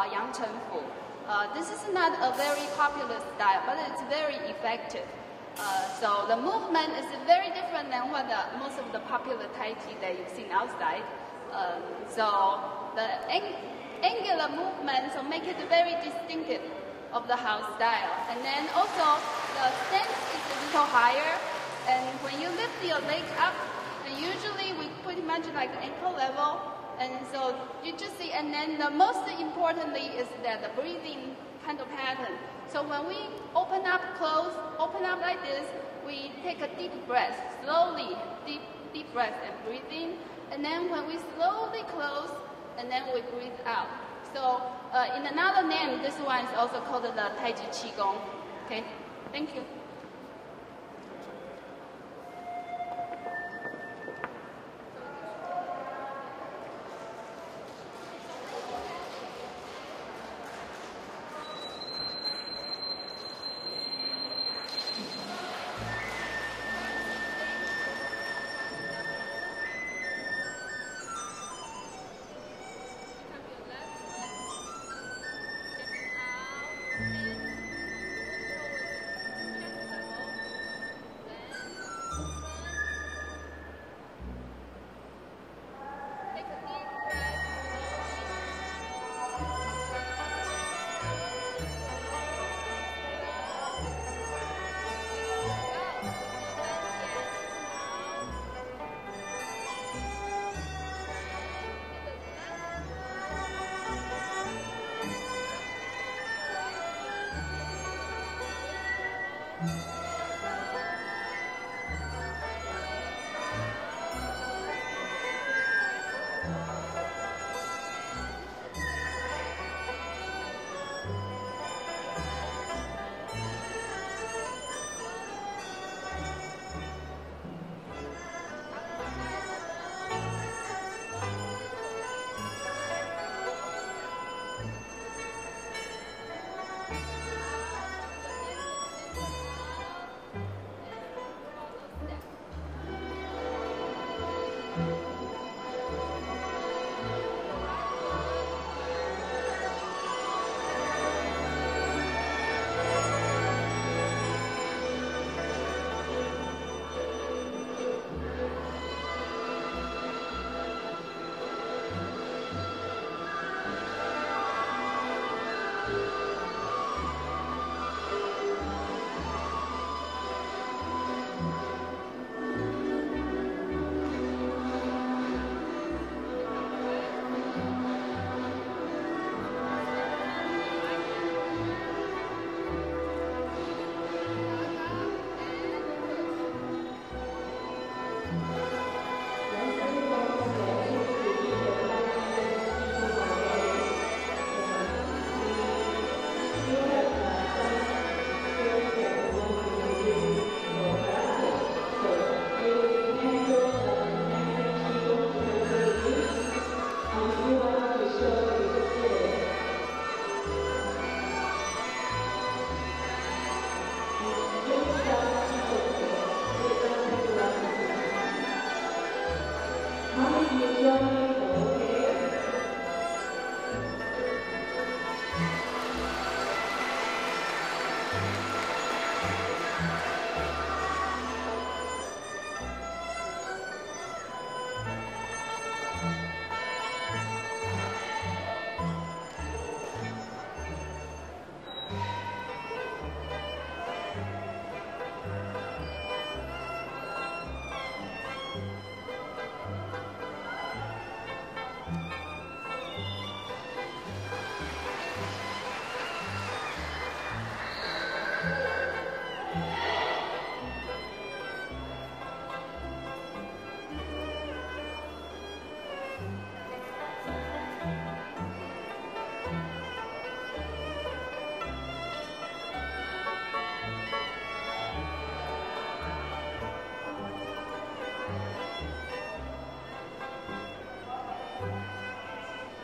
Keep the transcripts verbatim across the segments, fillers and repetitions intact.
Yang Chen Fu. Uh, this is not a very popular style, but it's very effective. Uh, so the movement is very different than what the, most of the popular Tai Chi that you've seen outside. Um, so the ang angular movement, so make it very distinctive of the house style. And then also the stance is a little higher, and when you lift your leg up, and usually we pretty much like ankle level, and so you just see, and then the most importantly is that the breathing kind of pattern. So when we open up, close, open up like this, we take a deep breath, slowly, deep, deep breath and breathe in. And then when we slowly close, and then we breathe out. So uh, in another name, this one is also called the Tai Chi Qigong. Okay, thank you.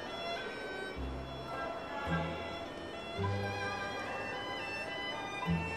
Thank you.